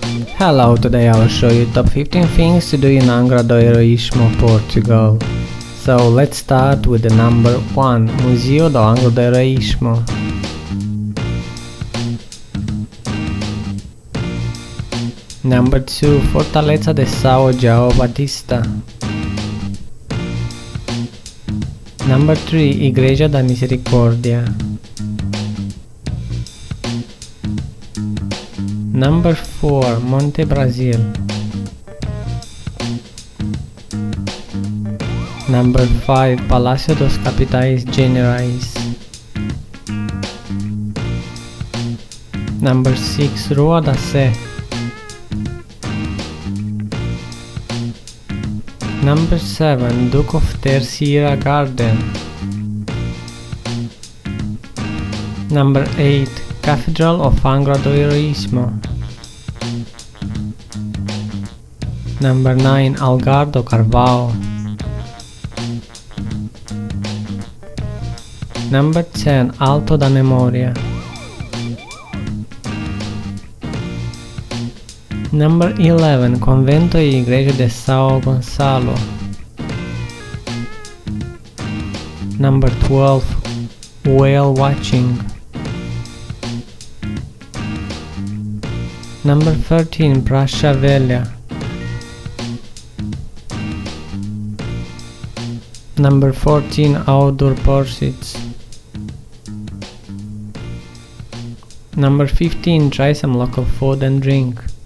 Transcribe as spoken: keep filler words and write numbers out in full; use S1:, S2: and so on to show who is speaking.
S1: Hello, today I will show you top fifteen things to do in Angra do Heroísmo, Portugal. So let's start with the number one, Museu do Angra do Heroísmo. Number two, Fortaleza de São João Batista. Number three, Igreja da Misericórdia. Number four, Monte Brasil. Number five, Palácio dos Capitães Generais. Number six, Rua da Sé. Number seven, Duke of Terceira Garden. Number eight, Cathedral of Angra do Heroísmo. Number nine, Algar do Carvalho. Number ten, Alto da Memória. Number eleven, Convento e Igreja de São Gonçalo. Number twelve, Whale Watching. Number thirteen, Praça Velha. Number fourteen, Outdoor Pursuits. Number fifteen, try some local food and drink.